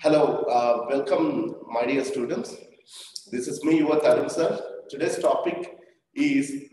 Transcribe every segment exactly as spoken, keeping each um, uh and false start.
Hello, uh, welcome, my dear students. This is me, your Tarun sir. Today's topic is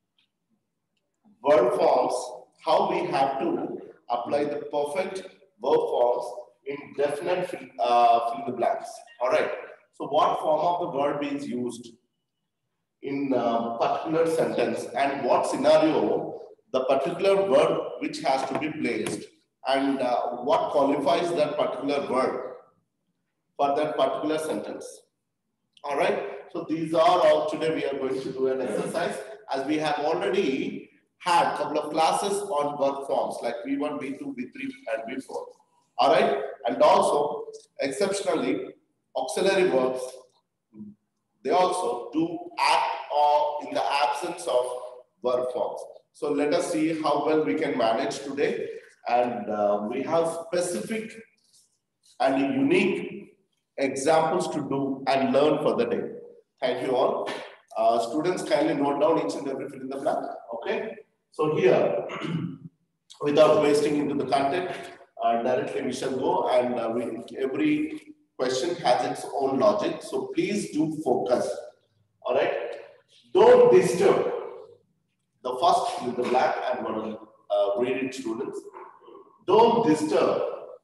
verb forms, how we have to apply the perfect verb forms in definite fill, uh, fill the blanks. All right. So, what form of the verb is used in a particular sentence and what scenario the particular verb which has to be placed and uh, what qualifies that particular verb for that particular sentence. All right. So these are all today we are going to do an exercise as we have already had a couple of classes on verb forms like V one, V two, V three and V four. All right. And also exceptionally auxiliary verbs, they also do act or in the absence of verb forms. So let us see how well we can manage today. And uh, we have specific and unique examples to do and learn for the day. Thank you all. Uh, students, kindly note down each and every fill in the blank. Okay. So here, without wasting into the content, uh, directly we shall go and uh, we, every question has its own logic. So please do focus. All right. Don't disturb. The first fill in the blank I'm going to uh, read it, students. Don't disturb.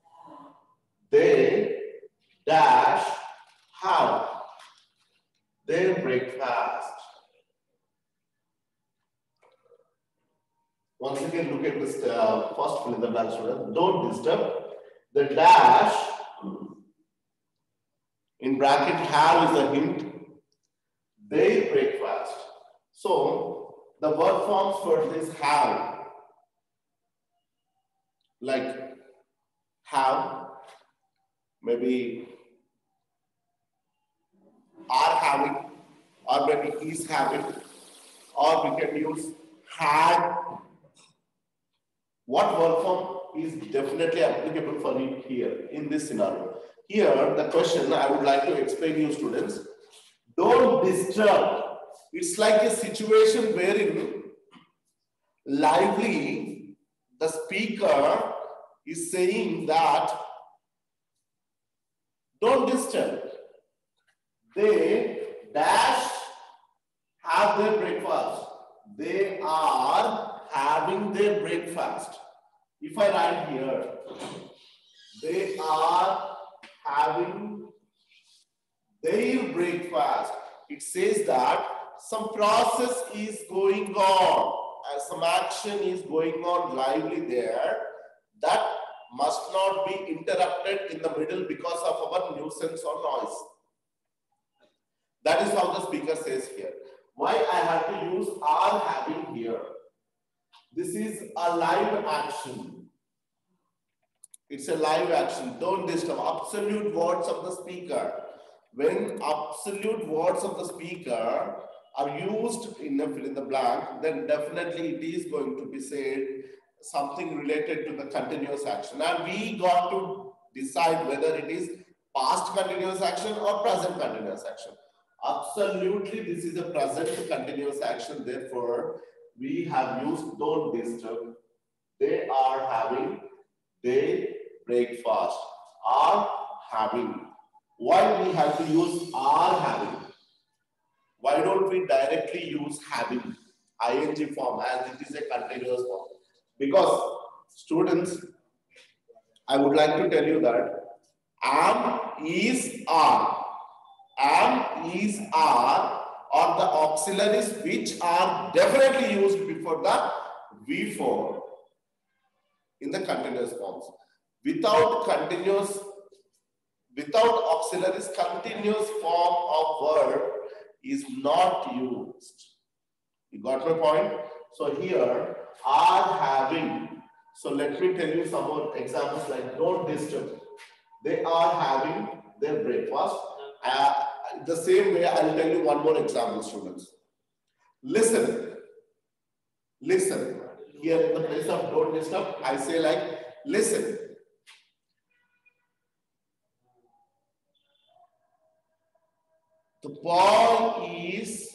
They dash have their breakfast. Once again, look at this uh, first fill in the blank, student. Don't disturb. The dash in bracket have is a hint. Their breakfast. So the verb forms for this have, like have, maybe are having, or maybe is having, or we can use had. What verb form is definitely applicable for you here in this scenario? Here, the question I would like to explain you, students. Don't disturb. It's like a situation wherein lively the speaker is saying that don't disturb. They dash have their breakfast. They are having their breakfast. If I write here, they are having their breakfast. It says that some process is going on, and some action is going on lively there. That must not be interrupted in the middle because of our nuisance or noise. That is how the speaker says here. Why I have to use are having here? This is a live action. It's a live action. Don't disturb. Absolute words of the speaker. When absolute words of the speaker are used in a fill in the blank, then definitely it is going to be said something related to the continuous action. And we got to decide whether it is past continuous action or present continuous action. Absolutely, this is a present continuous action. Therefore, we have used don't disturb. They are having their breakfast. Are having. Why we have to use are having? Why don't we directly use having? ing form as it is a continuous form. Because students, I would like to tell you that am, is, are. Am, is, are are the auxiliaries which are definitely used before the V four in the continuous forms. Without continuous, without auxiliaries, continuous form of verb is not used. You got my point? So here, are having. So let me tell you some more examples like don't disturb. They are having their breakfast. Uh, the same way, I'll tell you one more example, students. Listen. Listen. Here in the place of don't disturb, I say like, listen. The boy is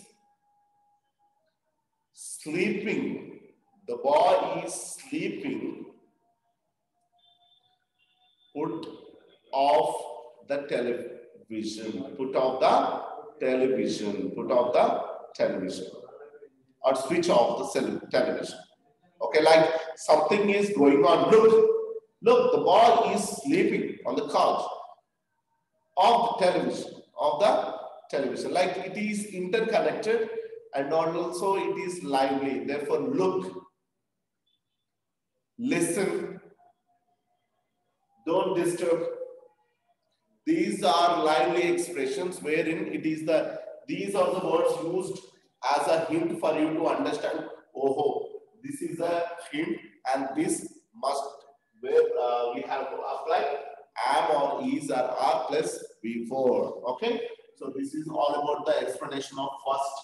sleeping. The boy is sleeping. Put off the television. Put off the television. Put off the television. Or switch off the television. Okay, like something is going on. Look, look, the boy is sleeping on the couch. Off the television. Of the television. Like it is interconnected and also it is lively. Therefore, look, listen, don't disturb. These are lively expressions wherein it is the, these are the words used as a hint for you to understand, oh, this is a hint and this must, where uh, we have to apply am or is or are plus before. Okay, so this is all about the explanation of first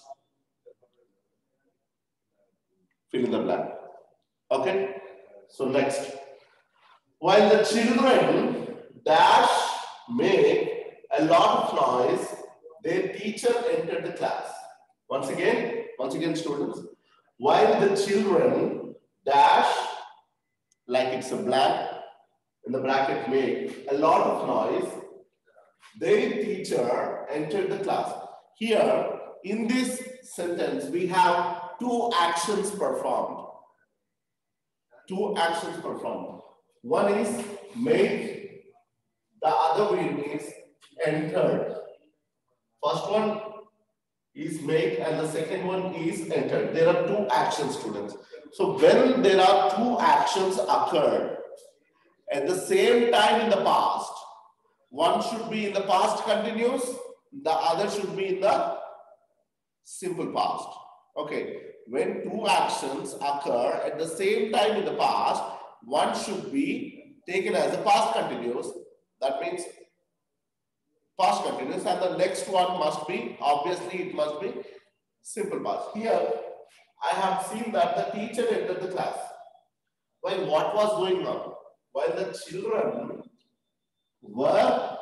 fill in the blank. Okay, so next, while the children dash make a lot of noise, their teacher entered the class. Once again, once again, students, while the children dash, like it's a blank, in the bracket make a lot of noise, their teacher entered the class. Here, in this sentence, we have two actions performed. Two actions performed. One is make, the other one is entered. First one is make and the second one is entered. There are two actions, students. So when there are two actions occurred at the same time in the past, one should be in the past continuous, the other should be in the simple past. Okay, when two actions occur at the same time in the past, one should be taken as a past continuous. That means past continuous, and the next one must be, obviously it must be simple past. Here, I have seen that the teacher entered the class. Well, what was going on? While the children were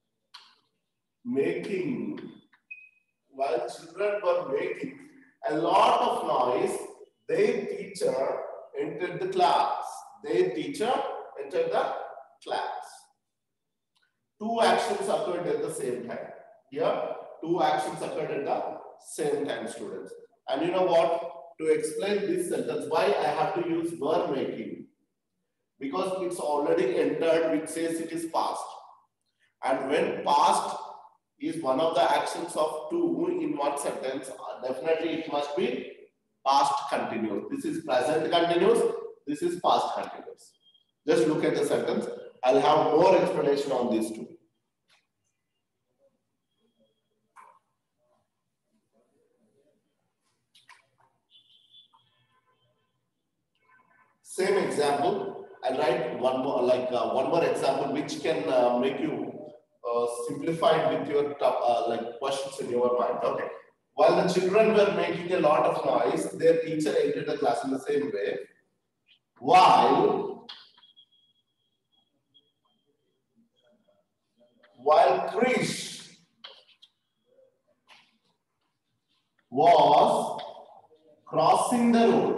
making, while children were making a lot of noise, their teacher entered the class. Their teacher entered the class. Two actions occurred at the same time. Here, two actions occurred at the same time, students. And you know what? To explain this sentence, why I have to use were making? Because it's already entered, which says it is past. And when past is one of the actions of two in one sentence, definitely it must be past continuous. This is present continuous, this is past continuous. Just look at the sentence. I'll have more explanation on these two. Same example, I'll write one more, like uh, one more example which can uh, make you uh, simplify with your top, uh, like questions in your mind. Okay. While the children were making a lot of noise, their teacher entered the class in the same way. While while Krish was crossing the road,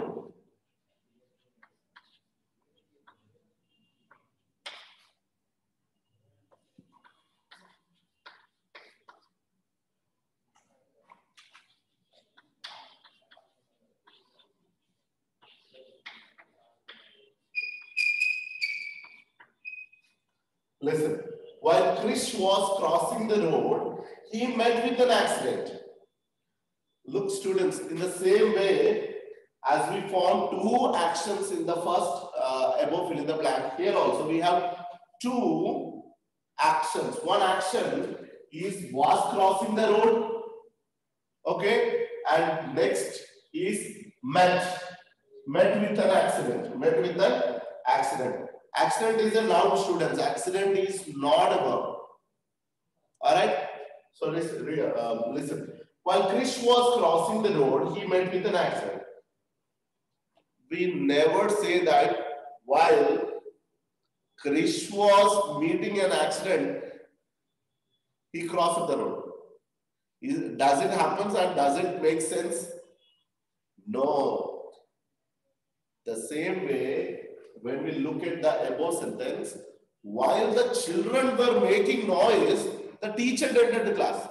listen, while Krish was crossing the road, he met with an accident. Look, students, in the same way as we found two actions in the first uh, above fill in the blank, here also we have two actions. One action is was crossing the road, okay, and next is met, met with an accident, met with an accident. Accident is a noun, students. Accident is not a verb. All right. So listen. Uh, listen. While Krish was crossing the road, he met with an accident. We never say that while Krish was meeting an accident, he crossed the road. Does it happen and does it make sense? No. The same way, when we look at the above sentence, While the children were making noise, the teacher entered the class.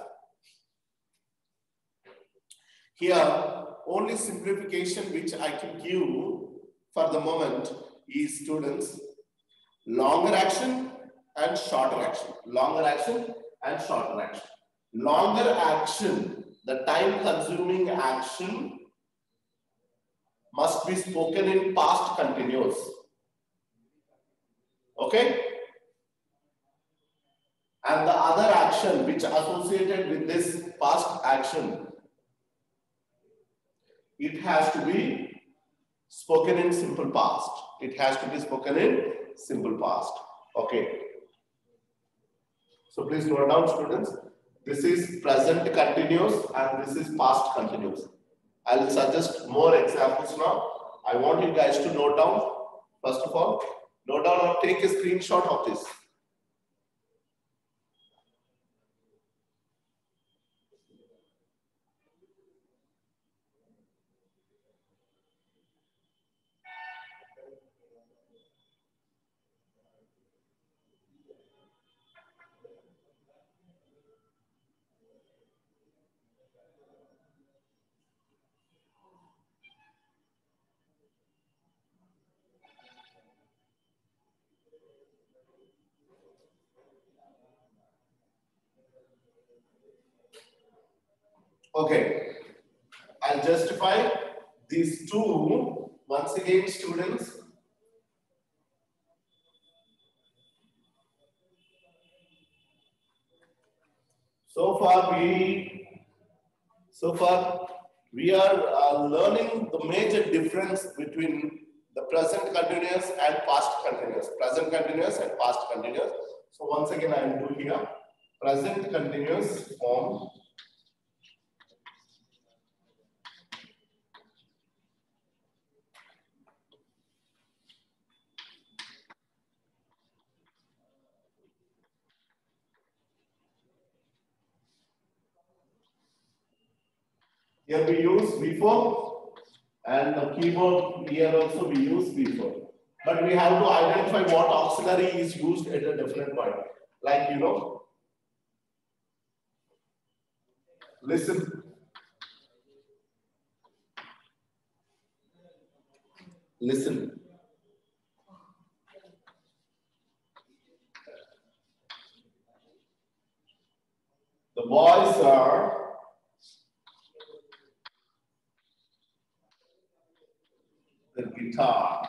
Here, only simplification which I can give for the moment is, students, longer action and shorter action. Longer action and shorter action. Longer action, the time consuming action, must be spoken in past continuous. Okay? And the other action which associated with this past action, it has to be spoken in simple past. It has to be spoken in simple past. Okay. So please note down, students. This is present continuous and this is past continuous. I will suggest more examples now. I want you guys to note down. First of all, note down or take a screenshot of this. Okay, I'll justify these two once again, students. So far we, so far we are uh, learning the major difference between the present continuous and past continuous. Present continuous and past continuous. So once again I will do here present continuous form. Here we use V four and the keyboard here also we use V four. But we have to identify what auxiliary is used at a different point. Like, you know, listen. Listen. The boys are the guitar.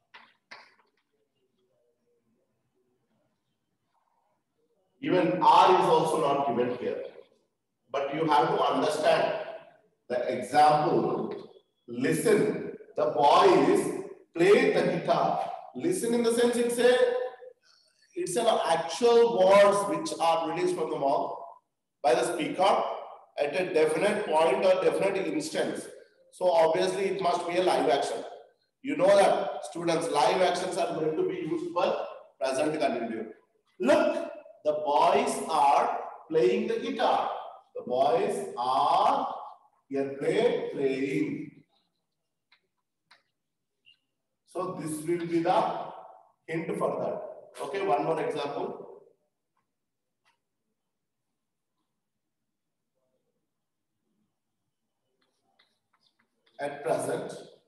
Even R is also not given here. But you have to understand the example. Listen, the boys play the guitar. Listen in the sense it's a, it's an actual words which are released from the mouth by the speaker at a definite point or definite instance. So obviously it must be a live action. You know that students, live actions are going to be used for present continuous. Look, the boys are playing the guitar. The boys are here play, playing. So this will be the hint for that. Okay, one more example. At present,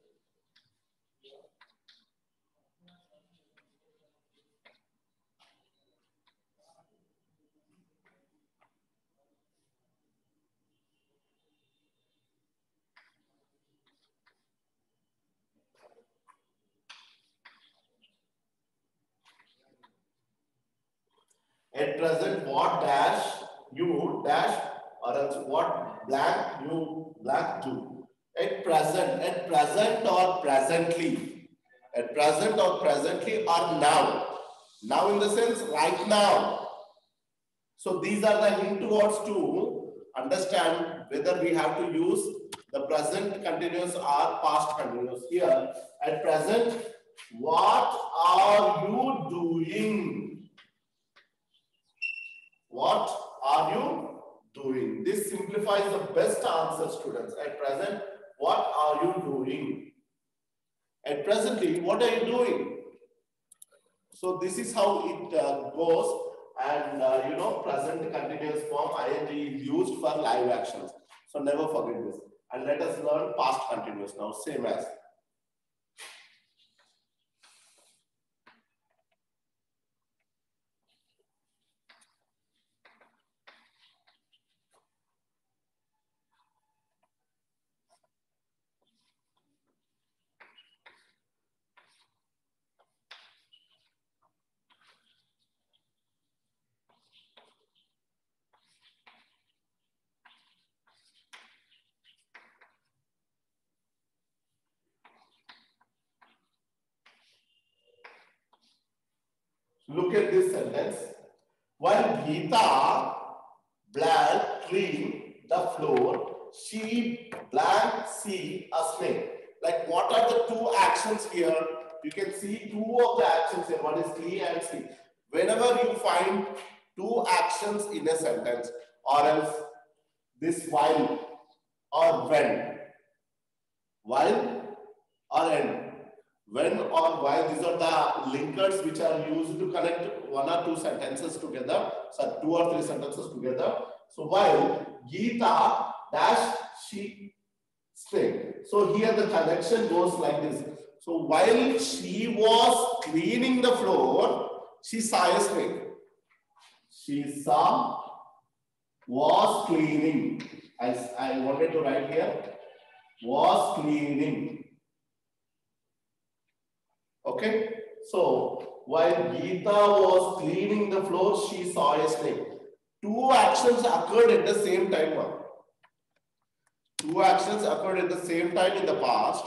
At present, what dash you dash or else what blank you blank do. At present, at present or presently. At present or presently or now. Now in the sense right now. So these are the hint words to understand whether we have to use the present continuous or past continuous. Here, at present, what are you doing? What are you doing? This simplifies the best answer, students. At present, what are you doing? At presently, what are you doing? So this is how it uh, goes, and uh, you know, present continuous form ing is used for live actions. So never forget this. And let us learn past continuous now, same as. Look at this sentence. While Geeta blank clean the floor, she blank see a snake. Like, what are the two actions here? You can see two of the actions here. One is clean and see. Whenever you find two actions in a sentence, or else this while or when, while or end. When or while, these are the linkers which are used to connect one or two sentences together, so two or three sentences together. So while Geeta dash she snake. So here the connection goes like this. So while she was cleaning the floor, she saw a snake. She saw was cleaning. As I wanted to write here, was cleaning. Okay, so while Geeta was cleaning the floor, she saw a snake. Two actions occurred at the same time now. Two actions occurred at the same time in the past.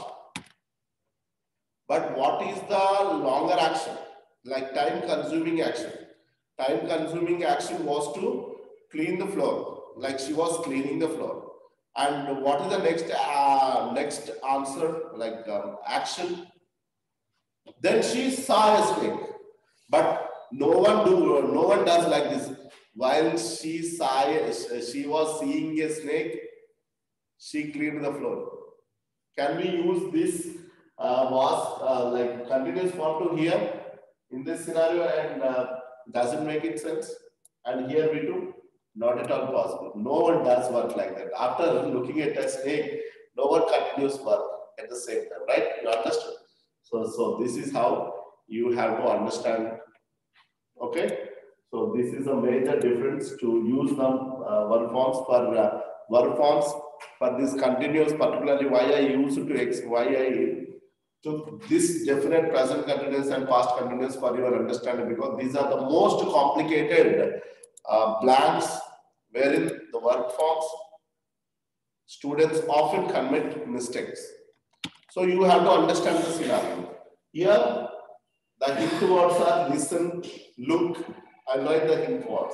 But what is the longer action? Like time consuming action. Time consuming action was to clean the floor. Like she was cleaning the floor. And what is the next, uh, next answer? Like um, action. Then she saw a snake, but no one do, no one does like this. While she saw, she was seeing a snake, she cleaned the floor. Can we use this uh, was uh, like continuous form to here in this scenario, and uh, doesn't make it sense? And here we do, not at all possible. No one does work like that. After looking at a snake, no one continues work at the same time, right? You understand? So, so this is how you have to understand. Okay. So this is a major difference to use some uh, verb forms for uh, verb forms for this continuous. Particularly, why I used to X, why I took this definite present continuous and past continuous for your understanding, because these are the most complicated uh, blanks wherein the verb forms students often commit mistakes. So you have to understand the scenario. Here, the hint words are listen, look. I like the hint words.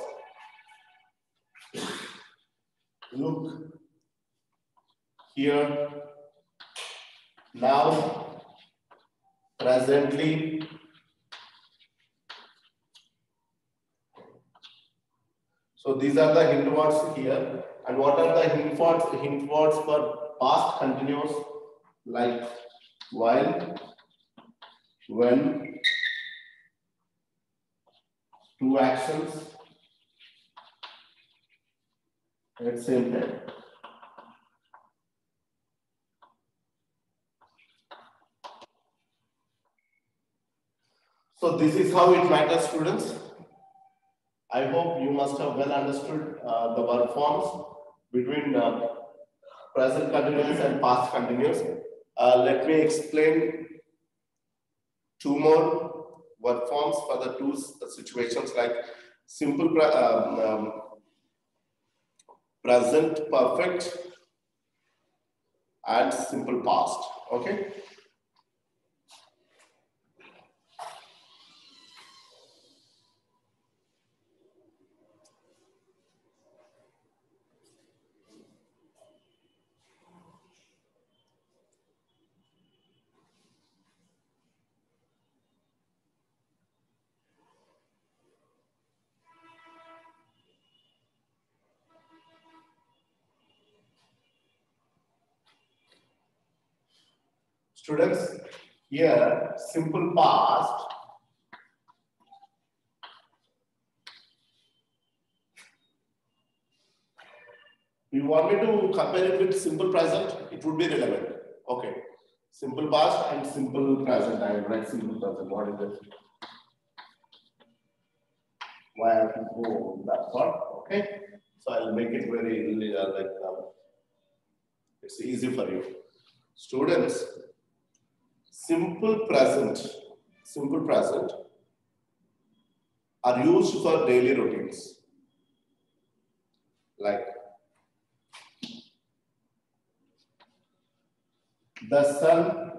Look. Here. Now. Presently. So these are the hint words here. And what are the hint words? Hint words for past continuous, like while, when, two actions at the same time. So this is how it matters, students. I hope you must have well understood uh, the verb forms between uh, present continuous and past continuous. Uh, let me explain two more verb forms for the two situations, like simple pre um, um, present perfect and simple past. Okay. Students, here simple past You want me to compare it with simple present? It would be relevant. Okay. Simple past and simple present. I will write simple present. What is it? Why I have to go that part? Okay. So I'll make it very uh, like um, it's easy for you. Students, simple present, simple present are used for daily routines. Like the sun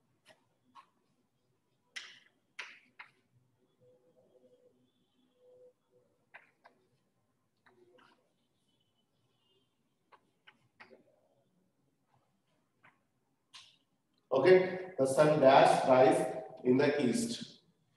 okay, the sun dash rise in the east.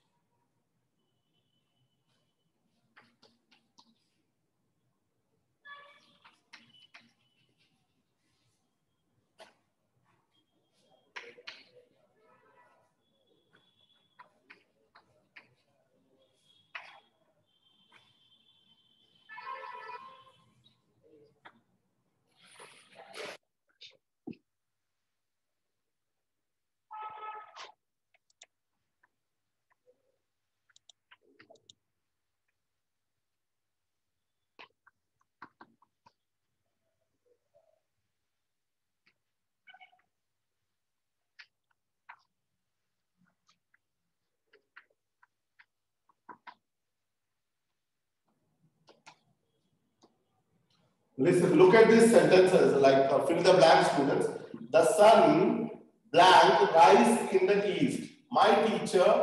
Listen, look at these sentences, like uh, fill the blank, students. The sun, blank, rise in the east. My teacher,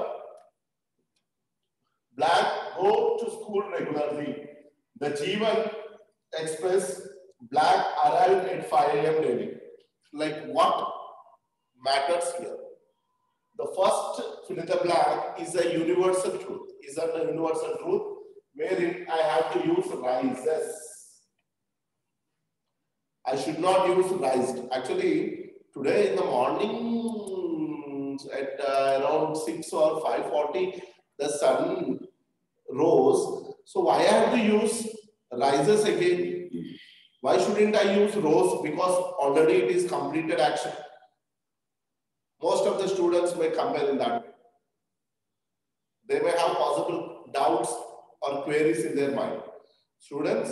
blank, go to school regularly. The Jeevan Express, blank, arrived at five A M daily. Like what matters here? The first fill in the blank is a universal truth. Is that a universal truth? Wherein I have to use rises. I should not use rised. Actually, today in the morning at uh, around six or five forty, the sun rose. So why I have to use rises again? Why shouldn't I use rose? Because already it is completed action. Most of the students may compare in that way. They may have possible doubts or queries in their mind. Students,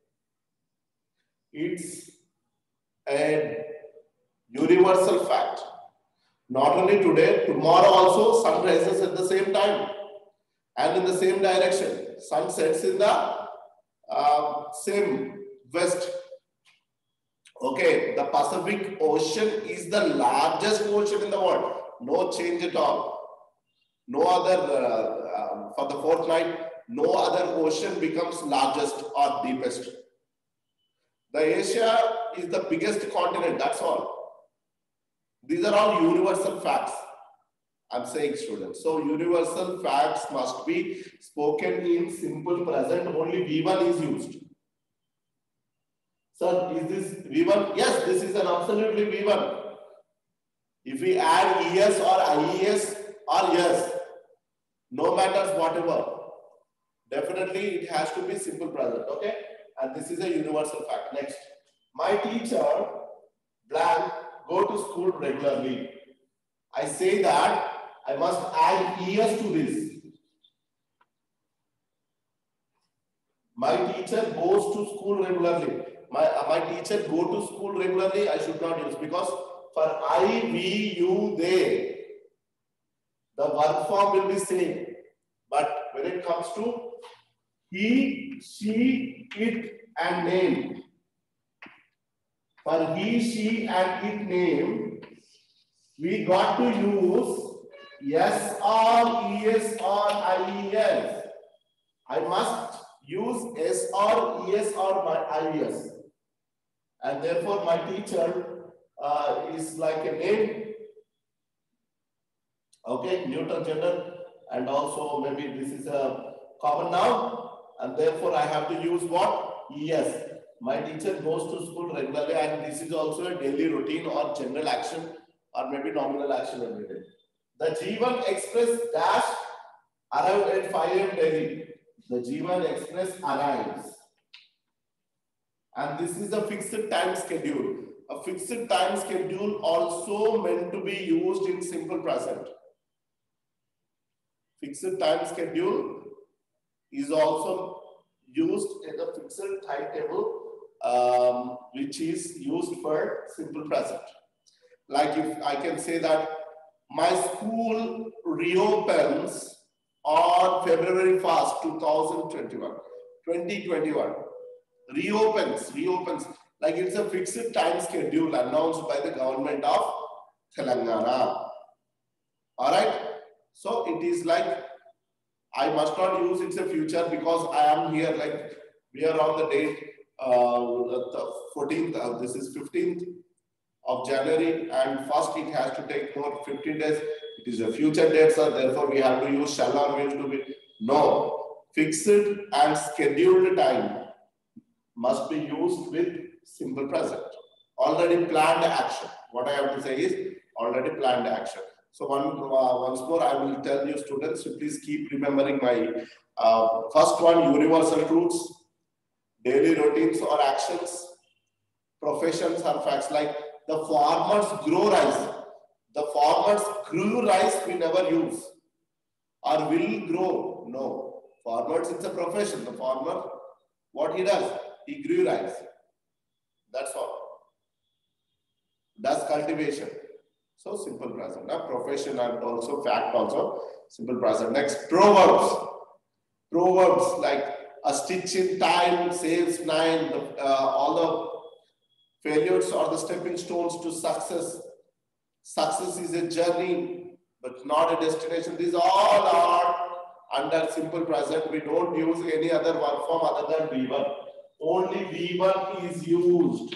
it's a universal fact. Not only today, tomorrow also sun rises at the same time and in the same direction. Sun sets in the uh, same west. Okay, the Pacific Ocean is the largest ocean in the world. No change at all. No other, uh, uh, for the fortnight, no other ocean becomes largest or deepest. The Asia is the biggest continent, that's all. These are all universal facts. I'm saying, students. So universal facts must be spoken in simple present. Only V one is used. Sir, is this V one? Yes, this is an absolutely V one. If we add E S or I E S or yes, no matters whatever, definitely it has to be simple present. Okay. And this is a universal fact. Next, my teacher, blank, go to school regularly. I say that I must add E S to this. My teacher goes to school regularly. My, uh, my teacher go to school regularly, I should not use because for I, we, you, they, the verb form will be same. But when it comes to he, she, it, and name. For he, she, and it name, we got to use yes or es or ies. I must use s or es or ies. And therefore, my teacher uh, is like a name. Okay, neuter gender, and also maybe this is a common noun. And therefore, I have to use what? Yes. My teacher goes to school regularly, and this is also a daily routine or general action or maybe nominal action every day. The Jeevan Express dash arrived at five A M daily. The Jeevan Express arrives. And this is a fixed time schedule. A fixed time schedule also meant to be used in simple present. Fixed time schedule is also used in a fixed timetable, um, which is used for simple present. Like if I can say that my school reopens on February first, two thousand twenty-one. twenty twenty-one. Reopens, reopens. Like it's a fixed time schedule announced by the government of Telangana. All right. So it is like, I must not use it's a future because I am here, like we are on the date, uh, the fourteenth, uh, this is fifteenth of January, and first it has to take more fifteen days. It is a future date, so therefore we have to use shall or will to be. No, fixed and scheduled time must be used with simple present. Already planned action. What I have to say is already planned action. So one, uh, once more, I will tell you students to please keep remembering my uh, first one, universal truths, daily routines or actions, professions or facts. Like the farmers grow rice. The farmers grew rice we never use or will grow. No. Farmers, it's a profession. The farmer, what he does? He grew rice. That's all. Does cultivation. So simple present. Now profession and also fact also simple present. Next, proverbs. Proverbs like a stitch in time saves nine. Uh, all the failures are the stepping stones to success. Success is a journey, but not a destination. These all are under simple present. We don't use any other verb form other than V one. Only V one is used.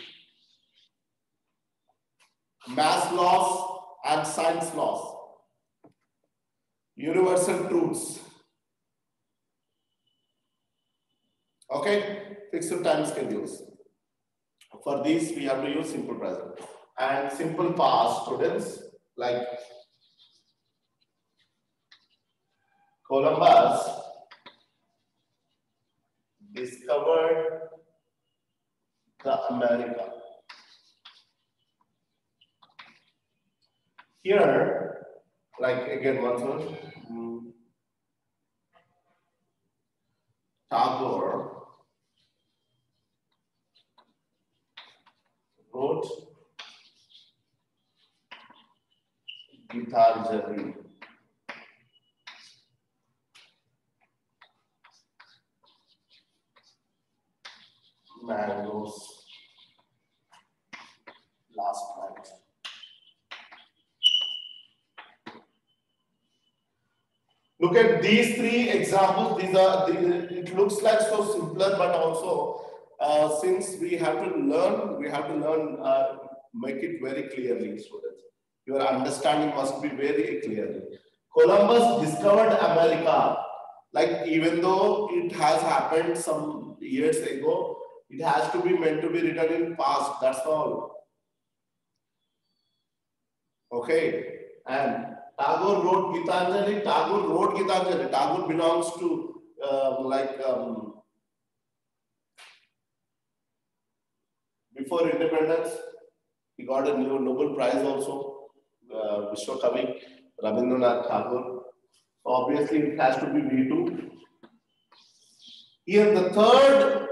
Math laws and science laws. Universal truths. Okay, fixed time schedules. For these, we have to use simple present. And simple past, students, like Columbus discovered the America. Here, like again, once more, um, Tagore wrote Gitanjali. Mangoes last night. Look at these three examples. These are, these, it looks like so simpler, but also uh, since we have to learn, we have to learn, uh, make it very clearly, students. Your understanding must be very clearly. Columbus discovered America. Like even though it has happened some years ago, it has to be meant to be written in past. That's all. Okay. And Tagore wrote Gitanjali. Tagore wrote Gitanjali. Tagore belongs to uh, like um, before independence, he got a new Nobel Prize also. Uh, Vishwakavi Rabindranath Tagore. So obviously, it has to be V two. Here, the third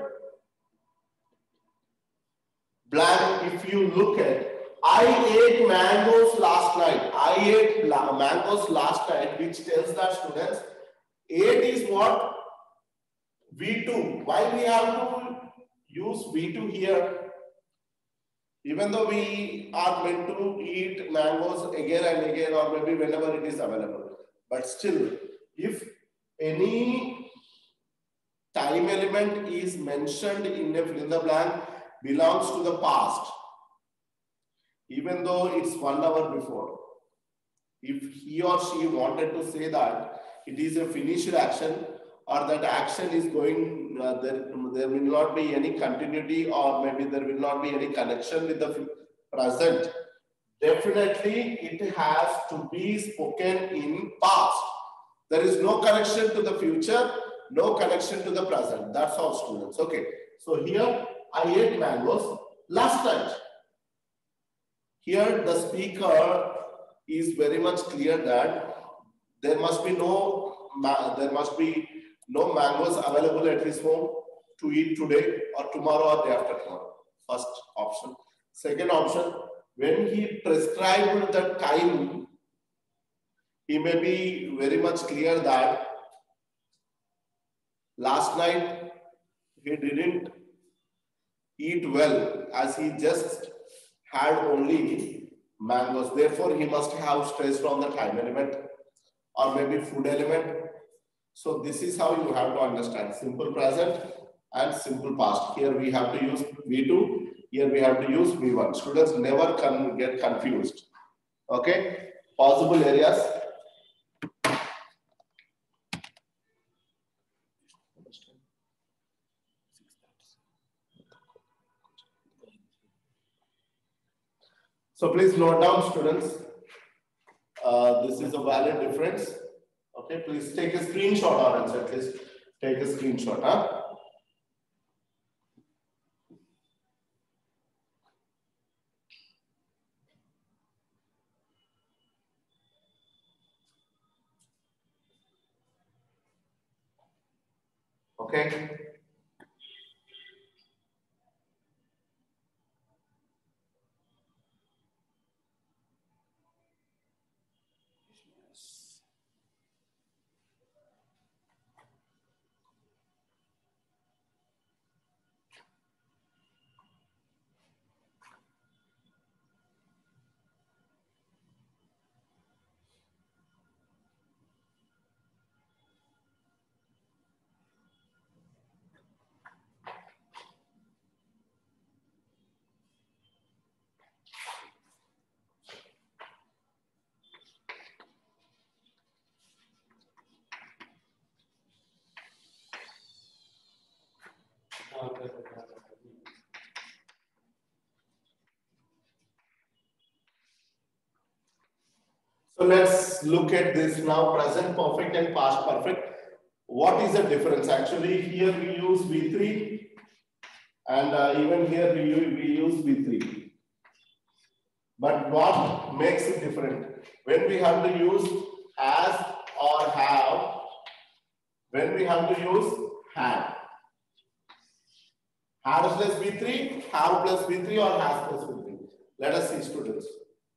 blank, if you look at, I ate mangoes last night. I ate mangoes last night, which tells that students, eight is what? V two. Why we have to use V two here? Even though we are meant to eat mangoes again and again, or maybe whenever it is available. But still, if any time element is mentioned in the fill in the blank, belongs to the past, even though it's one hour before. If he or she wanted to say that it is a finished action, or that action is going, uh, there, there will not be any continuity, or maybe there will not be any connection with the present, definitely it has to be spoken in past. There is no connection to the future, no connection to the present. That's all, students. Okay. So here I ate mangoes last night. Here the speaker is very much clear that there must be no there must be no mangoes available at his home to eat today or tomorrow or day after tomorrow. First option. Second option, when he prescribed the time, he may be very much clear that last night he didn't eat well as he just had only mangoes. Therefore, he must have stress from the time element or maybe food element. So this is how you have to understand simple present and simple past. Here we have to use V two. Here we have to use V one. Students never can get confused. Okay. Possible areas. So please note down, students. Uh, this is a valid difference. Okay, please take a screenshot or else at least take a screenshot. Huh? Okay. So let's look at this now, present perfect and past perfect. What is the difference? Actually, here we use V three and uh, even here we, we use V three. But what makes it different? When we have to use has or have, when we have to use had. Had plus V three, have plus V three or has plus V three. Let us see, students.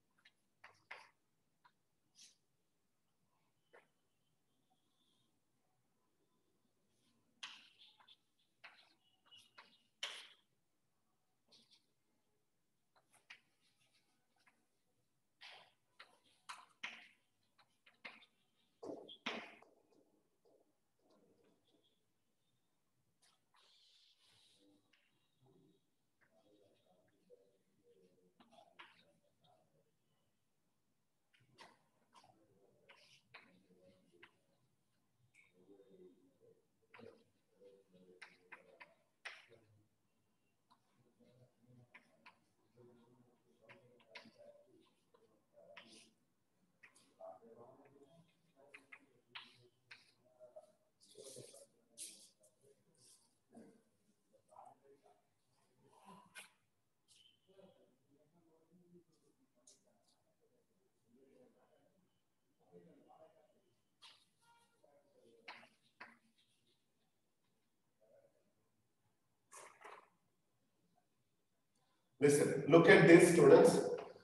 Listen, look at this, students.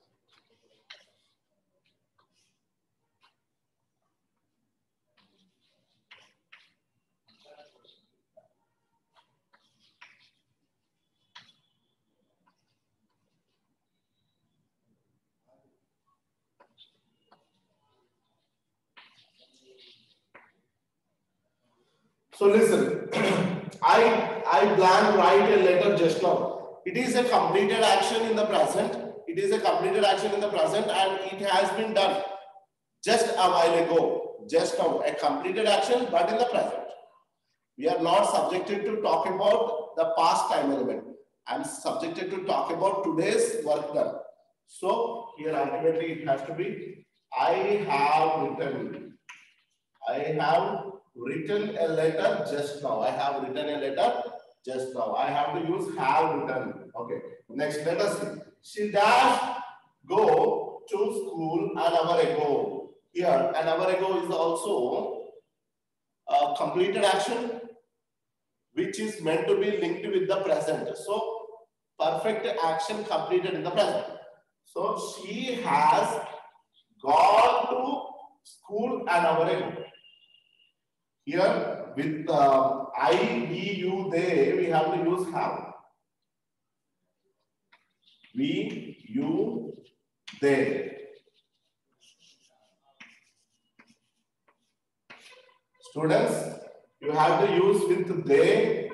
So listen, I, I plan write a letter just now. It is a completed action in the present. It is a completed action in the present and it has been done just a while ago. Just now, a completed action, but in the present. We are not subjected to talk about the past time element. I am subjected to talk about today's work done. So here ultimately it has to be, I have written. I have written a letter just now. I have written a letter just now. I have to use have written. Okay. Next, let us see. She dash go to school an hour ago. Here, an hour ago is also a completed action which is meant to be linked with the present. So, perfect action completed in the present. So, she has gone to school an hour ago. Here, with uh, I, we, you, they, we have to use have. We, you, they. Students, you have to use with they.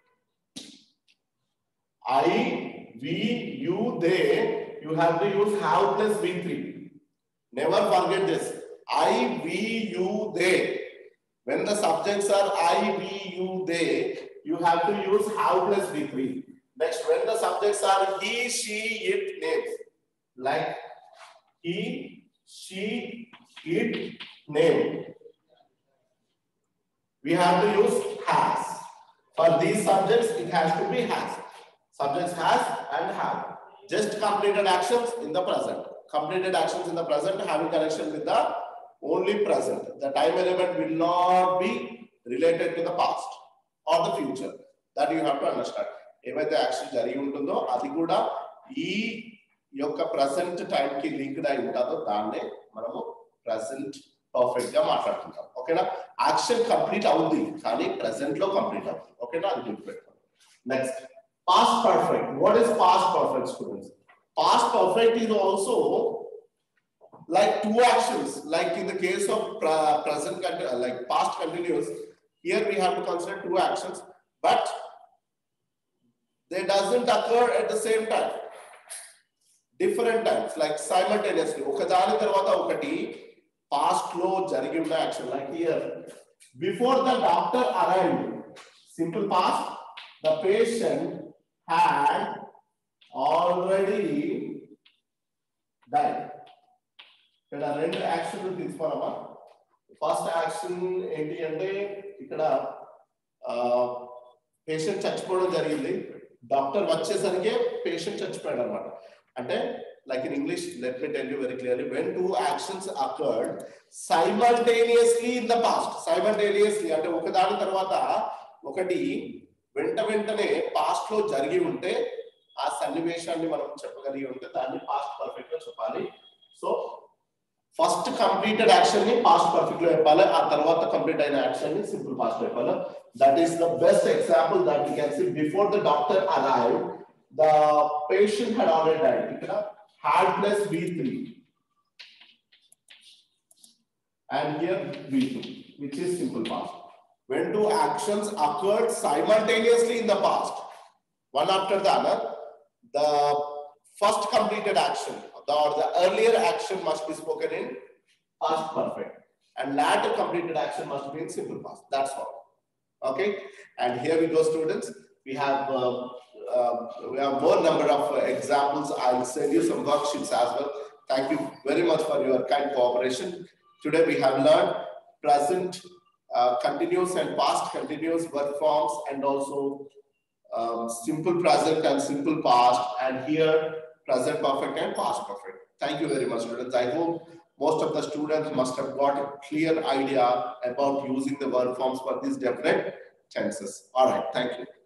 I, we, you, they. You have to use have plus V three. Never forget this. I, we, you, they. When the subjects are I, we, you, they, you have to use have plus V three. Next, when the subjects are he, she, it, names, like he, she, it, name, we have to use has. For these subjects, it has to be has. Subjects has and have. Just completed actions in the present. Completed actions in the present having connection with the only present. The time element will not be related to the past or the future. That you have to understand. Evaithe action jarigi untundo adi kuda ee yokka present time ki linked ayi untado danne manamu present perfect ga maatladutuntam. Okay na? Action complete avudi kani present lo complete avudi. Okay na? Adi gurtupettukondi. Next, past perfect. What is past perfect, students? Past perfect is also like two actions, like in the case of present, like past continuous, here we have to consider two actions, but they doesn't occur at the same time. Different times, like simultaneously. Okadani tarvata okati past lo jarigi unna action, like here. Before the doctor arrived, simple past, the patient had already died. ఇక్కడ రెండు యాక్షన్లు తీసుకోవాలమ్మా. First action ఏంటి అంటే ఇక్కడ patient చచ్చిపోవడం జరిగింది. Doctor వచ్చేసరికి patient చచ్చిపోయాడు అనమాట. అంటే like in English, let me tell you very clearly, when two actions occurred simultaneously in the past. Simultaneously అంటే ఒకదాని తర్వాత ఒకటి వెంట వెంటనే పాస్ట్ లో జరిగి ఉంటే ఆ సన్నివేశాన్ని మనం చెప్పగలిగి ఉంటే దాన్ని పాస్ట్ పర్ఫెక్ట్ గా చెప్పాలి. సో ఫస్ట్ కంప్లీటెడ్ యాక్షన్ ని పాస్ట్ పర్ఫెక్ట్ లో చెప్పాలి, ఆ తర్వాత కంప్లీట్ అయిన యాక్షన్ ని సింపుల్ పాస్ట్ లో చెప్పాలి. That is the best example that you can see. Before the doctor arrived the patient had already died. ఇక్కడ had plus V three and here V two, which is simple past. When two actions occurred simultaneously in the past, one after the other, the first completed action or the earlier action must be spoken in past perfect, and later completed action must be in simple past. That's all. Okay, and here we go, students. We have uh, uh, we have more number of uh, examples. I'll send you some worksheets as well. Thank you very much for your kind cooperation. Today we have learned present uh, continuous and past continuous verb forms, and also um, simple present and simple past, and here present perfect and past perfect. Thank you very much, students. I hope most of the students must have got a clear idea about using the verb forms for these definite tenses. All right, thank you.